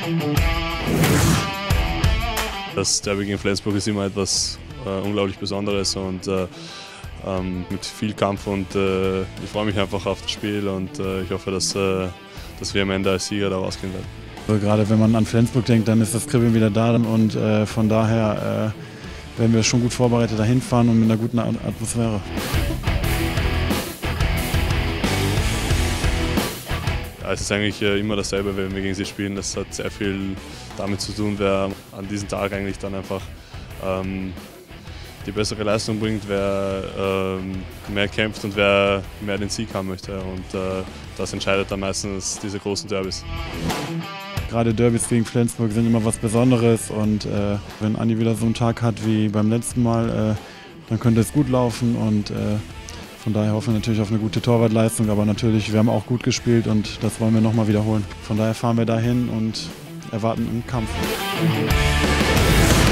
Das Derby gegen Flensburg ist immer etwas unglaublich Besonderes und mit viel Kampf, und ich freue mich einfach auf das Spiel, und ich hoffe, dass wir am Ende als Sieger da rausgehen werden. Also gerade wenn man an Flensburg denkt, dann ist das Kribbeln wieder da, und von daher werden wir schon gut vorbereitet dahin fahren und mit einer guten Atmosphäre. Ja, es ist eigentlich immer dasselbe, wenn wir gegen sie spielen. Das hat sehr viel damit zu tun, wer an diesem Tag eigentlich dann einfach die bessere Leistung bringt, wer mehr kämpft und wer mehr den Sieg haben möchte. Und das entscheidet dann meistens diese großen Derbys. Gerade Derbys gegen Flensburg sind immer was Besonderes, und wenn Andi wieder so einen Tag hat wie beim letzten Mal, dann könnte es gut laufen, und von daher hoffen wir natürlich auf eine gute Torwartleistung, aber natürlich, wir haben auch gut gespielt und das wollen wir nochmal wiederholen. Von daher fahren wir dahin und erwarten einen Kampf.